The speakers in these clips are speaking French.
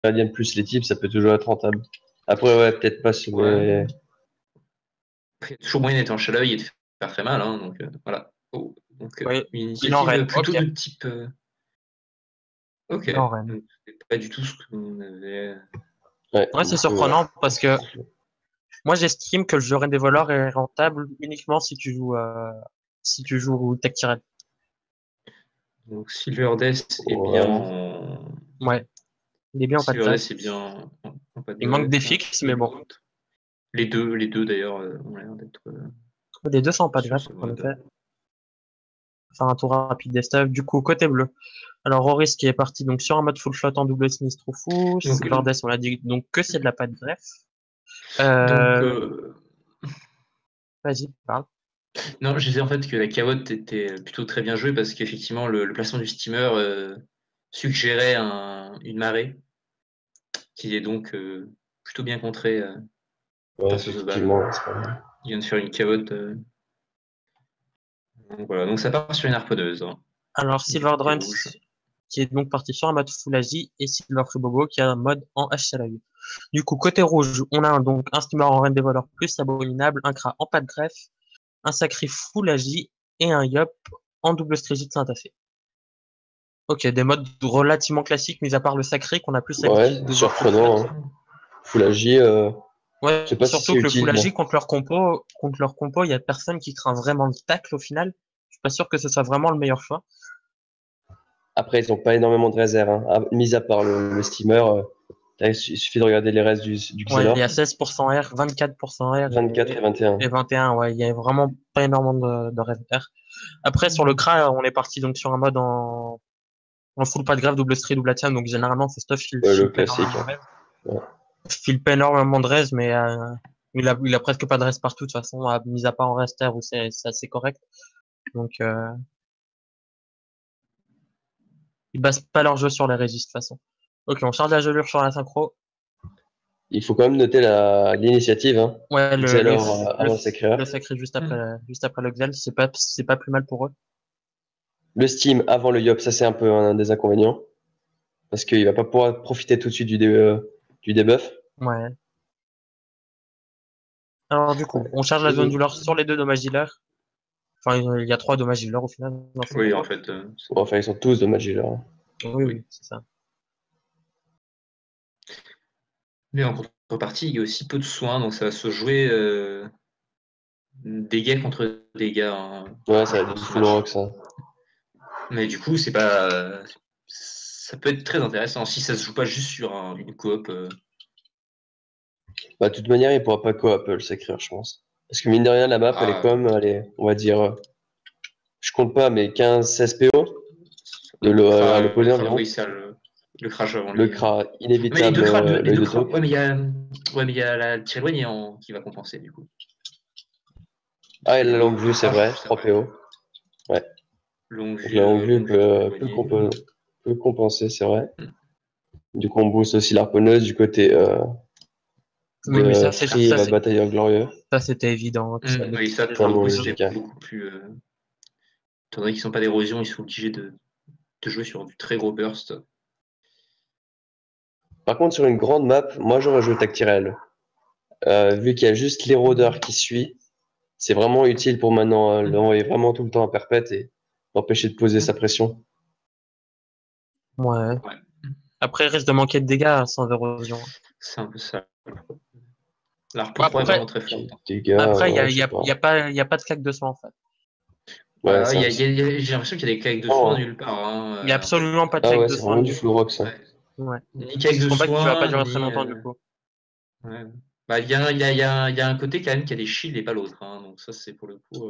Radiant plus les types, ça peut toujours être rentable. Après, ouais, peut-être pas sur les... Après, il y a toujours moyen d'être en chaleuil et de faire très mal, hein, donc voilà. Oh, donc Oui, une il en initiative reine. plutôt Ok, de type. Ok. il en reine. Donc, c'est pas du tout ce qu'on avait. Ouais, c'est surprenant parce que moi j'estime que le jeu Reine des voleurs est rentable uniquement si tu joues Tech Tyrell. Donc Silver Death est bien Ouais. en. Ouais, il est bien en pas de Silver greffe. Death est bien en pas de Il manque des greffe. fixes, mais bon. Les deux d'ailleurs ont l'air d'être Les deux sont en pas de sur greffe, ce en mode. effet. Faire un tour rapide des stuff. Du coup, côté bleu. Alors, Roris qui est parti donc sur un mode full shot en double sinistre ou fou. Donc, Silverdeath, on l'a dit donc que c'est de la pas de greffe. donc Vas-y, parle. non, je disais en fait que la cavotte était plutôt très bien jouée parce qu'effectivement le placement du steamer suggérait une marée qui est donc plutôt bien contrée Ouais, par ce Zobal. effectivement, c'est pas mal. Il vient de faire une cavotte. Donc voilà, donc ça part sur une harponneuse, hein, Alors, du côté Silverdrunt rouge. qui est donc parti sur un mode full Asie et Silver Bobo qui a un mode en HLAU. Du coup, côté rouge, on a donc un steamer en reine des voleurs plus abominable, un Kra en pas de greffe, un sacré full Asie et un Yop en double strégide syntacé. Ok, des modes relativement classiques, mis à part le sacré qu'on a plus Ouais, l'habitude de voir full shot. surprenant. Hein. Full AJ, je Ouais, sais pas si c'est surtout que le utile, full AG moi. contre leur compo, il y a personne qui craint vraiment le tacle au final. Je suis pas sûr que ce soit vraiment le meilleur choix. Après, ils ont pas énormément de réserves, hein. Mis à part le steamer, là, il suffit de regarder les restes du Ouais, il y a Xelor. 16% R, 24% R 24 et 21. et 21. Ouais, il y a vraiment pas énormément de R. Après, sur le CRA, on est parti donc sur un mode en full pas de grave, double stri, double atiam. Donc généralement, ce stuff Ouais, le file pas classique. énormément de Hein. rêve. Ouais. File pas énormément de rêve, mais il a presque pas de rêve partout de toute façon, mis à part en rester où c'est assez correct. Donc ils basent pas leur jeu sur les résistes de toute façon. Ok, on charge la gelure sur la synchro. Il faut quand même noter l'initiative. Hein. Ouais, Xelor avant Sacré. le sacré juste après le Xel, c'est pas plus mal pour eux. Le Steam avant le Yop, ça c'est un peu un des inconvénients. Parce qu'il va pas pouvoir profiter tout de suite du debuff. Ouais. Alors du coup, on charge la zone douleur sur les deux dommages dealers. Enfin, il y a trois dommages dealers au final dans ce Oui, en combo. fait, Bon, enfin, ils sont tous de Magic. Hein. Oui, oui. oui, c'est ça. Mais en contrepartie, il y a aussi peu de soins, donc ça va se jouer dégâts contre dégâts. Hein, Ouais, ça va dans être du ce full match. rock, ça. Mais du coup, c'est pas. Ça peut être très intéressant si ça se joue pas juste sur une coop. Bah, de toute manière, il pourra pas co-op le Sacré, je pense. Parce que mine de rien, la map, elle est comme, on va dire, je compte pas, mais 15-16 PO à l'opposé environ. Oui, ça, le crash avant Le lui. Kra, Mais inévitable, les l'œil deux de cras. taupe. Ouais, mais il y a la tir éloignée qui va compenser du coup. Parce Ah, que et la longue vue, le c'est crash, vrai, 3 PO. Ouais. Donc la longue vue longue vue peut compenser, c'est vrai. Hmm. Du coup, on booste aussi l'harponneuse du côté Oui, mais de Free Batailleur Glorieux. ça c'était évident, que ça allait Oui, ça, les pour Enfin, le bon, coup, harponneuses. c'est logique. Hein. beaucoup plus. Étant donné qu'ils sont pas d'érosion, ils sont obligés de jouer sur du très gros burst. Par contre, sur une grande map, moi j'aurais joué Tactirel. Vu qu'il y a juste l'érodeur qui suit, c'est vraiment utile pour maintenant l'envoyer vraiment tout le temps à perpète et l'empêcher de poser sa pression. Ouais. Ouais, Après, il risque de manquer de dégâts sans érosion. c'est un peu ça. L'harpe Bon, 3 est vraiment très fort. Des gars, après, ouais, je sais pas. il y a pas de claque de soin en fait. Ouais, Ouais, ça. j'ai l'impression qu'il y a des claques de soin Non, hein. nulle part. Il y a En fait. absolument pas de Ah claque ouais, de c'est soin vraiment du du full tout. rock ça. Ouais. Ouais. Ni claque C'est ce de combat qui va pas soin, durer très ni. longtemps du coup. Ouais. Bah, il y a un côté quand même qui a des shields et pas l'autre. Hein, donc ça, c'est pour le coup.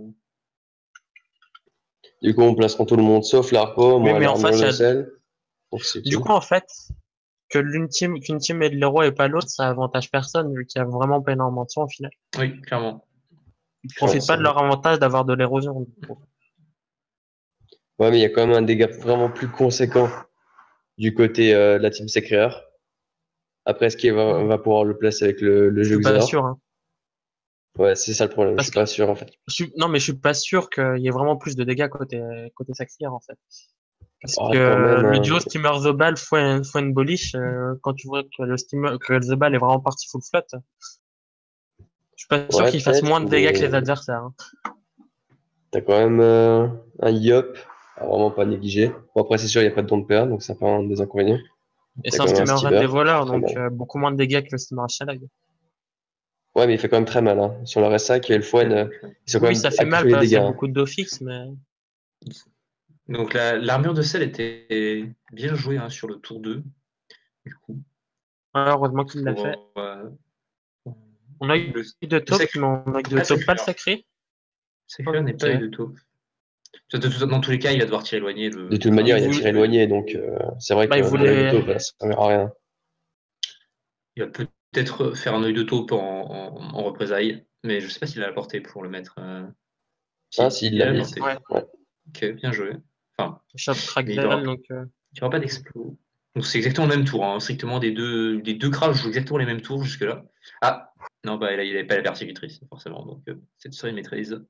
Du coup, on placera tout le monde sauf l'Arpo, Oui, moins mais en l'armure face, le sel. Donc c'est du utile. coup, en fait, qu'une team ait de l'héros et pas l'autre, ça avantage personne, vu qu'il y a vraiment pas énormément de soin au final. Oui, clairement. Ils Ouais, profitent c'est pas de vrai. leur avantage d'avoir de l'érosion. Du coup. Ouais, mais il y a quand même un dégât vraiment plus conséquent du côté de la team Secréaire. Après, est-ce qu'il va pouvoir le placer avec le Je jeu suis pas sûr, Xor? hein. Ouais, c'est ça le problème, je Parce suis que pas sûr en fait. non, mais je suis pas sûr qu'il y ait vraiment plus de dégâts côté Saxir, en fait. Parce Ah, que quand même, le hein. duo Steamer The Ball, Fuen Bolish, quand tu vois que que The Ball est vraiment parti full flotte, je suis pas sûr Ouais, qu'il fasse peut-être, moins de dégâts que mais les adversaires. Hein. t'as quand même un Yop à vraiment pas négliger. Bon, après, c'est sûr, il n'y a pas de don de PA, donc ça pas un des inconvénients. Et T'as c'est un quand même un Steamer Reine des Steamer, voleurs, très donc mal. beaucoup moins de dégâts que le Steamer Shalag. Ouais, mais il fait quand même très mal, hein. Sur le RSA, et le Fouane, ils sont quand Oui, même ça fait à mal tous les parce qu'il dégâts, y a hein. beaucoup de dos fixes, mais Donc l'armure de sel était bien jouée hein, sur le tour 2, du coup. heureusement qu'il l'a fait. Pour, On a eu le, de le taupe, sacré, mais on a eu de pas le taupe, pas le sacré. sacré. Sacré n'est pas eu Ok. de taupe. Dans tous les cas, il va devoir tirer éloigné De le toute crabe. manière, Il il a voulait, tiré éloigné, donc c'est vrai il qu'un œil de voulait, taupe, ça servira à rien. Il va peut-être faire un œil de taupe en représailles, mais je ne sais pas s'il a la portée pour le mettre. Ah, Si, s'il il l'a a la mis. portée. ouais, Ouais. Ok, bien joué. Enfin, shop mais il Ragdoll, donc, n'y aura pas d'explos. Donc c'est exactement le même tour, hein. Strictement les deux crabes jouent exactement les mêmes tours jusque-là. Ah, non, bah là, il n'avait pas la persécutrice, forcément. Donc cette série maîtrise.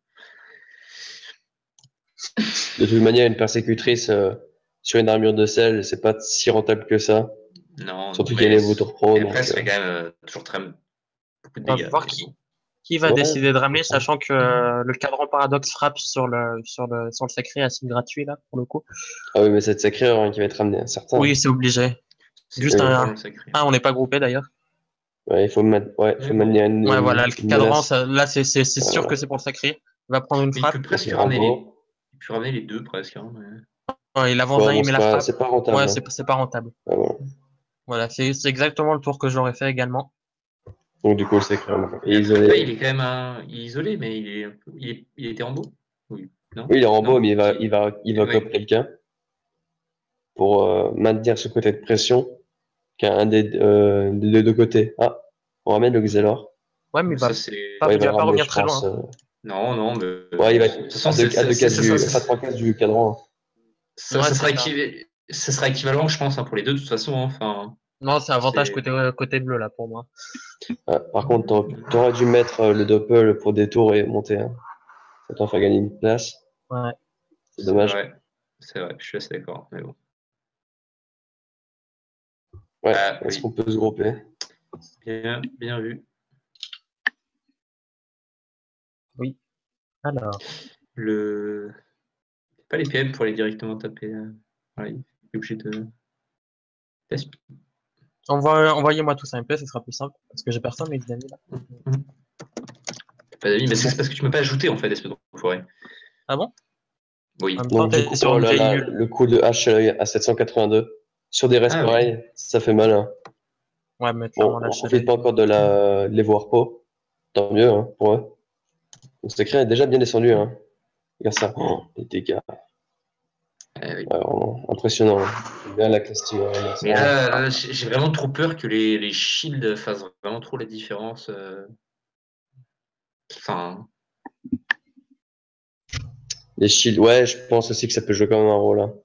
De toute manière, une persécutrice sur une armure de sel, c'est pas si rentable que ça. Non, non, Surtout qu'il y a les vautours pro, mais après, donc ça fait quand même toujours très beaucoup de on va dégâts. voir Mais bon. qui va ouais. décider de ramener, sachant que le cadran paradoxe frappe sur le sacré à signe gratuit, là, pour le coup. Ah oui, mais cette sacrée hein, qui va être ramenée, certain. Oui, c'est obligé. C'est Juste Oui. vraiment le sacré. on n'est pas groupé d'ailleurs. Ouais, il faut, faut Mais bon. maintenir Ouais, voilà, le une cadran, menace. là, c'est sûr Voilà. que c'est pour le sacré. Il va prendre une Mais il frappe. peut Donc presque les ramener rameaux. il peut ramener les deux presque. Hein, Ouais, il avance Ouais, d'un, bon, il met la frappe. c'est pas rentable. Ouais, Hein. c'est pas rentable. Ouais, voilà. Voilà, c'est exactement le tour que j'aurais fait également. Donc du coup, le sacré mais est après, il isolé. est quand même il est isolé, mais il était en beau. Oui. Non? Oui, il est en beau, Non? mais Si. il va Oui. cop quelqu'un pour maintenir ce côté de pression qu'un des deux côtés. Ah, on ramène le Xelor. Ouais, mais Ça, c'est. Ouais, il il va va le pas ramener, revenir je très pense. loin. Non, non, mais Ouais, il va de être toute façon, à deux cases à 3 cases du cadran. Ouais, c'est ça. ça sera équivalent, je pense, hein, pour les deux, de toute façon. Hein. Enfin, Non, c'est avantage c'est. côté bleu, là, pour moi. Ah, par contre, t'aurais dû mettre le doppel pour des tours et monter. Hein. Ça t'en fait gagner une place. Ouais. C'est C'est dommage. vrai. C'est vrai, je suis assez d'accord. Mais bon. Ouais, Ah est-ce oui, qu'on peut se grouper? bien, bien vu. Oui. Alors. Le. Pas les PM pour aller directement taper. Ouais, il est obligé de. Envoyez-moi tous un MP, ce sera plus simple. Parce que j'ai personne, mes amis, là. Pas d'amis, mais c'est parce que tu peux pas ajouter en fait, espèce d'enfoiré. Ah bon? Oui. En même temps, Donc du t'es coup, sur oh une là grille là, nulle. le coup de hache à 782 sur des restes Ah oui. pareils, ça fait mal. Hein. Ouais, mais clairement, Bon, là, on je profite pas encore de les voir pro. Tant mieux hein, pour eux. Donc cet écran est déjà bien descendu. Hein. Regarde ça. Oh, les dégâts. Ah oui. Ouais, vraiment impressionnant. Hein. J'aime bien la classe team, hein, Mais là, j'ai vraiment trop peur que les shields fassent vraiment trop la différence. Enfin, Les shields, ouais, je pense aussi que ça peut jouer quand même un rôle. Hein.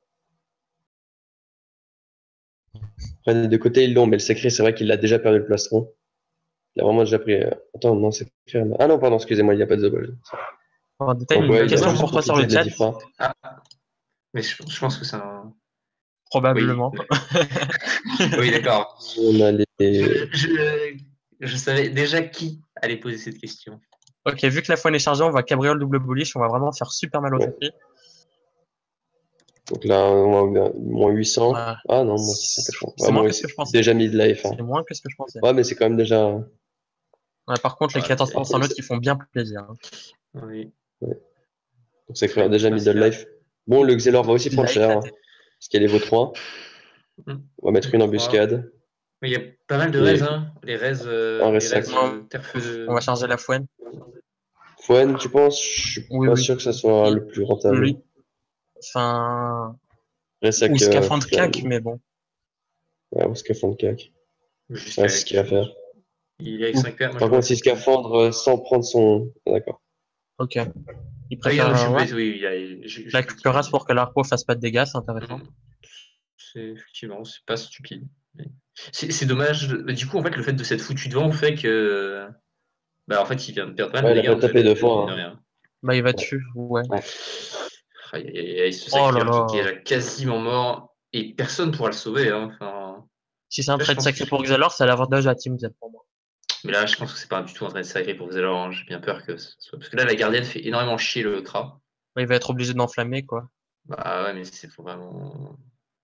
Après, des deux côtés, ils l'ont, mais le sacré, c'est vrai qu'il a déjà perdu le plastron. Il a vraiment déjà pris. Attends, non, c'est clair. Ah non, pardon, excusez-moi, il n'y a pas de double. En détail, Donc, une ouais, il a question juste pour toi sur le profité de la chat. diffra. ah, mais je pense que c'est un. Oui, Probablement. oui, d'accord. On a les. Je savais déjà qui allait poser cette question. Ok, vu que la fois est chargée, on va cabriole double bullish, on va vraiment faire super mal au Ouais. tapis. Donc là, on va moins 800. Ouais. Ah non, moins 680. C'est Ouais, moins bon, que ce que c'est je pensais. déjà mis de life. Hein. C'est moins que ce que je pensais. Ouais, mais c'est quand même déjà. Ouais, par contre, les Ouais, 14% neutres, ils font bien plaisir. Hein. oui. Ouais. Donc c'est clair, déjà mis de Pascal. life. Bon, le Xelor va aussi Il prendre a cher. Hein, éclaté. parce qu'il y a les vaux 3. On va mettre une Trois. embuscade. Mais il y a pas mal de Et raises, hein. un Les ressac. raises terre-feu On de. va charger la fouenne. Fouane, tu penses? Je suis Oui, pas oui. sûr que ça soit le plus rentable. Lui. Enfin. Ou Ressac, scaphandre cac, mais bon. ouais, ou scaphandre cac. Ouais, Jusqu'à. c'est ce qu'il va faire. Il est avec Ou- 5 paires, moi Par j'aurais contre, si fait. scaphandre sans prendre son. D'accord. Ok. Il Ah, oui, non, je préfère, suis ouais. bête, oui, La j'ai plus cuirasse pour que l'arpo fasse pas de dégâts, c'est intéressant. C'est effectivement, c'est pas stupide. Mais c'est dommage. Du coup, en fait, le fait de s'être foutu devant fait que. Bah, en fait, il vient de perdre pas mal Ouais, de il a dégâts, pas en fait, tapé deux mine de fois. Hein. rien. Bah, il va Ouais. dessus, ouais. Ouais. Aïe, aïe, aïe, aïe, ce Oh là sacrifieur qui est là. déjà quasiment mort et personne pourra le sauver. Hein. Enfin, Si c'est un là, je trade pense sacré que... pour Xalor, c'est l'avantage à Team Z pour moi. Mais là, je pense que c'est pas du tout un trade sacré pour Xelor. Hein. J'ai bien peur que ce soit. Parce que là, la gardienne fait énormément chier le Kra. Il va être obligé d'enflammer, quoi. Bah ouais, mais c'est vraiment.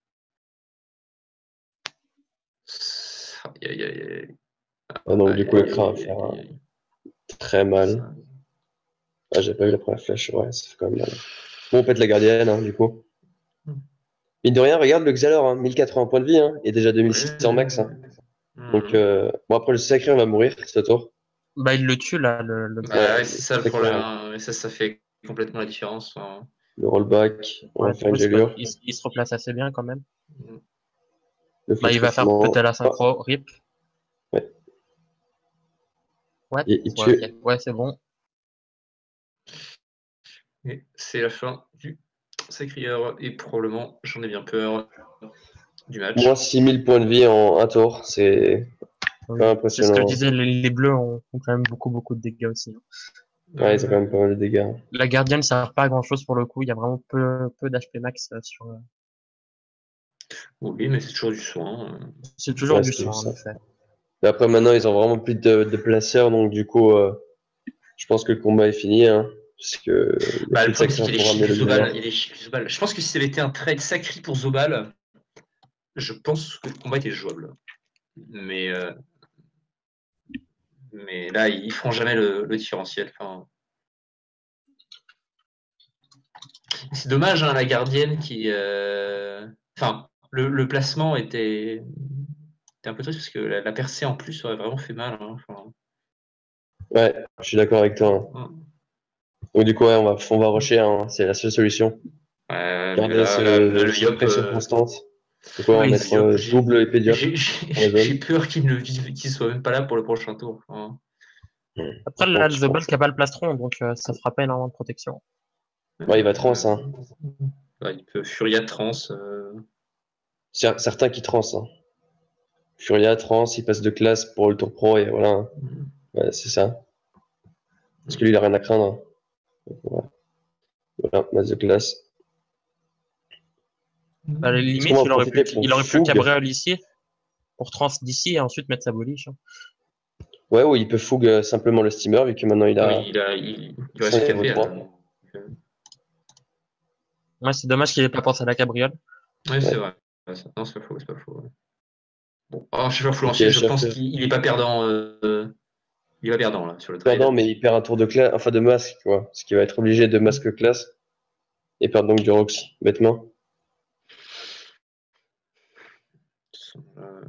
Aïe, aïe, aïe, aïe. Ah, donc du Aïe, coup, le aïe, Kra va aïe, faire aïe, aïe. très mal. Ça- Ah, j'ai pas eu la première flèche, ouais, ça fait quand même mal. Bon, on pète la gardienne, hein, du coup. Mine de rien, regarde le Xalor, hein, 1080 points de vie, hein, et déjà 2600 max. Hein. Donc, bon, après, le sacré, on va mourir ce tour. Bah, il le tue, là, le Bah Xalor. ouais, c'est ça le sacré, problème. Hein. Et ça fait complètement la différence. Hein. le rollback, on Ouais, va du faire coup, une gelure. il se replace assez bien, quand même. Le Bah, il va faire flétrissement. péter la Ah, synchro, rip. ouais. What? Il Ouais, tue. ok. Ouais, c'est bon. Et c'est la fin du sacrieur. Et probablement, j'en ai bien peur, du match. Moins 6000 points de vie en un tour, c'est Oui. pas C'est ce que je impressionnant. disais, les bleus ont quand même beaucoup de dégâts aussi. Hein. Ouais, ils ont quand même pas mal de dégâts. La gardienne ne sert pas à grand chose pour le coup. Il y a vraiment peu d'HP max sur. Oui, mais c'est toujours du soin. C'est toujours Ouais, du c'est toujours soin, en ça. effet. Mais après, maintenant, ils ont vraiment plus de placeurs, donc du coup, je pense que le combat est fini, hein, parce que il n'y a Bah, plus le de problème, c'est sacré qu'il y a les pour chiffres ramener du le Zobal. Xalor. Il y a les chiffres du Zobal. Je pense que si ça avait été un trade sacré pour Zobal, je pense que le combat était jouable. Mais, mais là, ils feront jamais le différentiel. Enfin, c'est dommage, hein, la gardienne qui. Enfin, le placement était un peu triste parce que la percée en plus aurait vraiment fait mal. Hein. Enfin, Ouais, je suis d'accord avec toi. Hein. Donc du coup, ouais, on va rusher, hein, c'est la seule solution. mais Garder là, le cette Yop. pression constante. Donc ouais, on va Oui, Le mettre Yop, double épée Diop dans la j'ai zone. peur qu'il soit même pas là pour le prochain tour. Enfin, après, Par là, contre, le je Zobal pense. qui a pas le plastron, donc ça fera pas énormément de protection. Ouais, il va trans, hein. Ouais, il peut Furia trans. Certains qui trans, hein. Furia, trans, il passe de classe pour le tour pro et voilà. Hein. Ouais, c'est ça. Parce que lui, il a rien à craindre. Hein. Voilà, masse de classe. À la Est-ce qu'on limite, va en profiter pour il aurait pu fougue? cabréole ici pour trans d'ici et ensuite mettre sa boliche. Hein. Ouais, ou il peut fougue simplement le steamer, vu que maintenant il Oui, a il reste son niveau KP. 3. Hein. Ouais, c'est dommage qu'il ait pas pensé à la cabriole. Oui, c'est Ouais. vrai. Non, c'est pas faux, c'est pas faux. Bon, alors, je vais Ok, influencier, je pense chef. qu'il est pas perdant. Il est pas perdant là sur le Perdant, trade. mais il perd un tour de classe, enfin de masque, quoi. Ce qui va être obligé de masque classe et perdre donc du Rox, bêtement. Euh,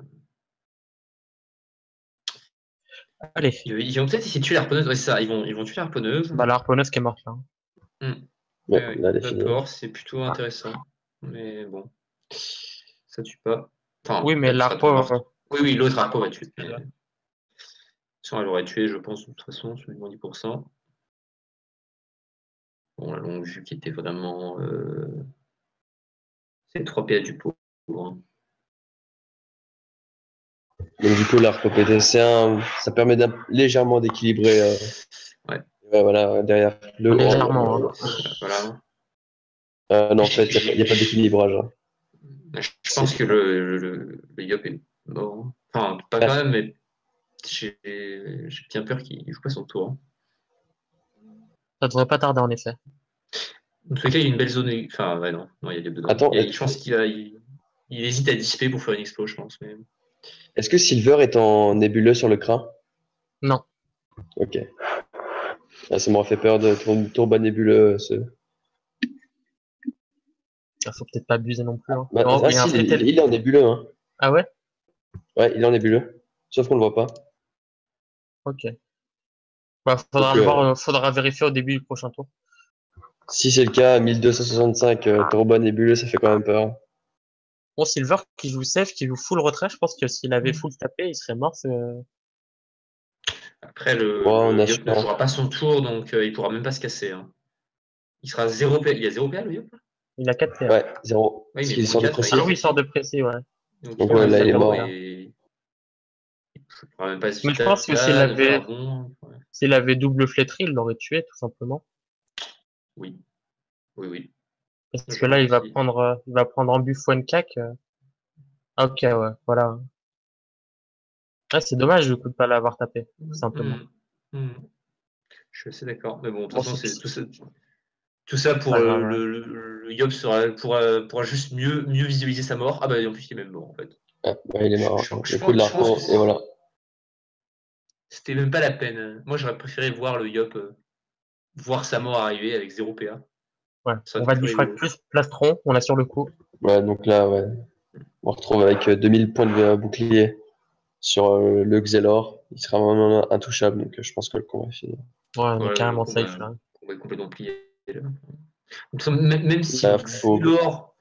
Allez, ils vont peut-être essayer de tuer la harponneuse. Ouais, c'est ça, ils vont tuer la harponneuse. bah, la harponneuse qui est morte là. Hmm. Ouais, Ouais, là, elle est finie. d'accord, c'est plutôt intéressant. Mais bon, ça tue pas. Oui, Enfin, mais elle sera toujours l'harpo, morte. Oui, l'autre harpo va tuer. c'est Mais ça. sinon, elle aurait tué, je pense, de toute façon, sur les moins 10%. Bon, la longue vue qui était vraiment. C'est 3 PA du pot. Hein. Donc du coup, l'arc PTC, ça permet légèrement d'équilibrer. Ouais, Ouais, voilà, derrière le. Oh là Légèrement. là Hein. là. voilà. Non, en fait, il n'y a pas d'équilibrage. Hein. Je C'est pense que trop. le Yop est mort. Enfin, pas quand Ouais. même, mais j'ai bien peur qu'il joue pas son tour. Hein. Ça devrait pas tarder en effet. En tous les cas, il y a une belle zone. Enfin, ouais, non, il y a des besoins. Attends, Je pense il hésite à dissiper pour faire une explo, je pense. Mais... est-ce que Silver est en nébuleux sur le crin? Non, Ok. Ah, ça m'aurait fait peur de tourba nébuleux. il faut peut-être pas abuser non plus. Hein. Bah, Oh, ah il y a un si, Fretel. il est en nébuleux. Hein. Ah ouais? Ouais, il est en nébuleux. Sauf qu'on le voit pas. Ok. Bah, Donc, faudra vérifier au début du prochain tour. si c'est le cas, 1265 tourba nébuleux, ça fait quand même peur. Bon, Silver qui joue safe, qui joue full retrait, je pense que s'il avait full tapé, il serait mort. Après, Ouais, on le a Yop ne chance. jouera pas son tour, donc il pourra même pas se casser. Hein. Il sera 0 PA. Il a 0 PA, le Yop? Il a 4 PA. Ouais, 0. Oui, Parce mais qu'il prend sort de 4 avec Ah précis. oui, il sort de précis. précis, ouais. Donc Donc il ouais, a là, il est 0 mort. et il ne pourra même pas se Mais je pense que de faire bon. Ouais. s'il avait double flétri, il l'aurait tué, tout simplement. Oui, oui, oui. Parce que là, il va prendre en buff one cac. Ah, ok, ouais, voilà. Ah, c'est dommage du coup de pas l'avoir tapé, tout simplement. Je suis assez d'accord. Mais bon, de toute Bon, façon, c'est c'est tout ça pour pas grave, hein. le Yop pourra juste mieux visualiser sa mort. Ah bah en plus il est même mort en fait. Ah, bah, il est mort. Je Le coup de pense l'arco, que et voilà. c'était même pas la peine. Moi j'aurais préféré voir le Yop voir sa mort arriver avec 0 PA. Ouais. Ça aurait On été va plus diffract rigolo. plus plastron, on a sur le coup. Ouais, donc là, ouais. On retrouve avec 2000 points de bouclier sur le Xelor. Il sera vraiment intouchable, donc je pense que le combat est fini. Ouais, on est Ouais, carrément safe là. on va être complètement plié. Là. Donc, même si Là, le Xelor,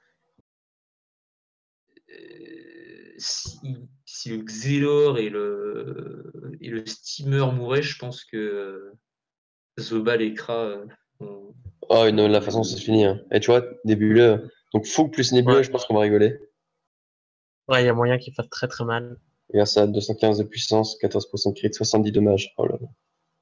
si le Xelor et le Steamer mouraient, je pense que Zobal et Kra ont- Oh, non, la façon, c'est fini. Hein. Et tu vois, nébuleux. Donc, Fougue plus nébuleux, Ouais. je pense qu'on va rigoler. Ouais, il y a moyen qu'il fasse très très mal. Regarde ça, 215 de puissance, 14% de crit, 70 dommages. Oh là là.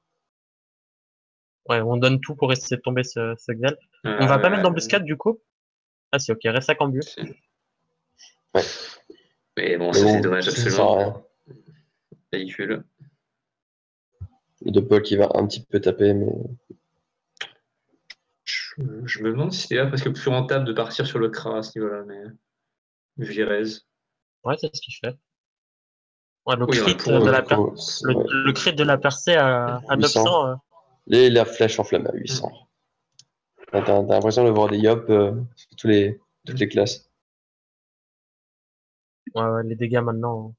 Ouais, on donne tout pour essayer de tomber ce Xel. On va pas mettre d'embuscade du coup? Ah si, ok, reste à cambu. Ouais. Mais bon, Mais ça c'est bon, dommage ça ne sert à absolument. rien. Ridicule. Le Doppel qui va un petit peu taper, mais Je me demande si c'était là presque plus rentable de partir sur le Kra à ce niveau-là, mais Virez. Ouais, c'est ce qu'il fait. Ouais, le Oui, crit pour de pour eux. le la coup, le crit de la percée à 800. 900. Et la flèche enflammée à 800. T'as l'impression de voir des Yop sur toutes les classes. Ouais, les dégâts maintenant,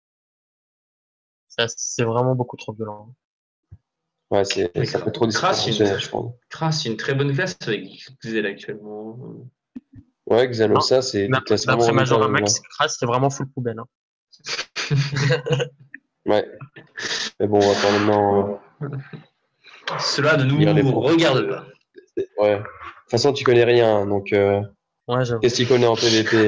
c'est vraiment beaucoup trop violent. Ouais, Mais ça peut trop Kra, disproportionné, je pense. c'est une très bonne classe avec Xel actuellement. Ouais, Non, Xalosa, c'est des classes vraiment d'après Majora redoutables. Max, Kras, c'est vraiment full poubelle. Hein. Ouais. Mais bon, on va pas maintenant Cela ne lire les nous points. regarde pas. Ouais. De toute façon, tu connais rien, donc Ouais, j'avoue. qu'est-ce qu'il connaît en PVP?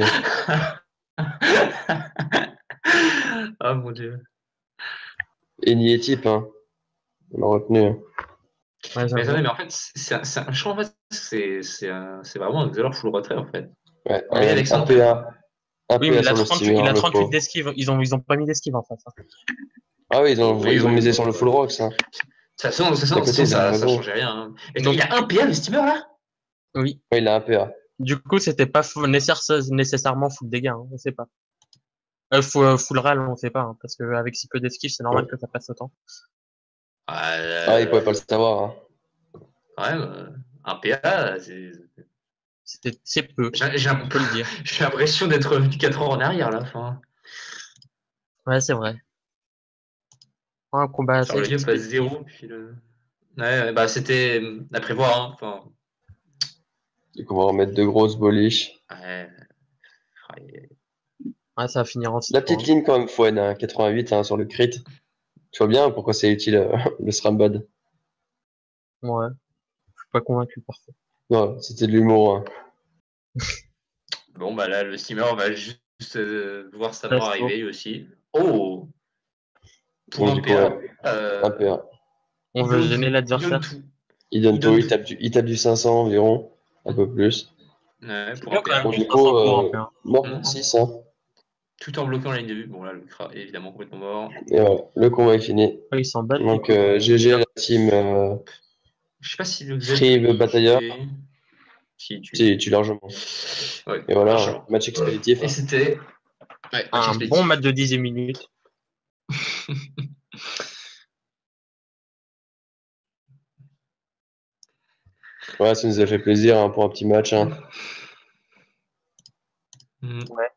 Ah mon dieu. Eni type, hein. On l'a retenu. Ouais, Mais j'avoue. attendez, mais en fait, je crois en fait, c'est vraiment un Xelor full retrait en fait. Ouais, Oui, un Alexandre. PA. Un Oui, mais PA sur le steamer, il a le 38 pauvre. d'esquive. Ils ont pas mis d'esquive en face. Hein. Ah oui, Oui, ils ont oui, misé bah, sur le full rocks. Hein. de toute façon, D'à côté, ils avaient ça raison. changeait rien. Hein. Et Donc, il a un PA le steamer là? oui. Ouais, il a un PA. Du coup, c'était pas nécessairement full dégâts. Hein, on sait pas. Full ral, on sait pas. Hein, parce qu'avec si peu d'esquive, c'est normal Ouais. que ça passe autant. Ah, il pouvait pas le savoir. Hein. Quand même, un PA, C'est peu, on peut le dire. j'ai l'impression d'être revenu 4 ans en arrière là. Enfin, Ouais, c'est vrai. Un combat genre assez le vieux passe expéditif. 0, puis le. Ouais, bah c'était à prévoir. Hein. Enfin, Donc, on va remettre de grosses boliches. ouais, Ouais, ça va finir en 6 La points. petite ligne, quand même, Fouane, hein, 88 hein, sur le crit. Tu vois bien pourquoi c'est utile le Srambad. Ouais, je suis pas convaincu parfois. Non, c'était de l'humour. Hein. bon, bah là, le steamer va juste voir sa mort Resto. arriver lui aussi. Oh! Pour Donc, un du coup, PA, ouais, un PA. On il veut donne gêner tout. Il donne l'adversaire. tout. Il donne Il tout, donne tout. il tape du 500 environ, un peu plus. Ouais, C'est pour bien un quand PA. même Bon, du du 500 coup, pour un P1. mort pour 6. Hein. Tout en bloquant la ligne de vue. Bon, là, le Kra est évidemment complètement mort. Et voilà, le combat est fini. Ouais, ils s'en battent. Donc, GG, la team Je sais pas si le Xel Free peut y Batailleur. tuer. Si, Si, il tue largement. Ouais, Et voilà, largement. match expéditif. Et c'était match Un bon expéditif. match de 10 minutes. Ouais, ça nous a fait plaisir hein, pour un petit match. Hein. Ouais.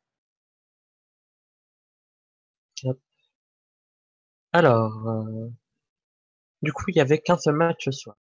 Hop. Alors, du coup, il y avait qu'un seul match ce soir.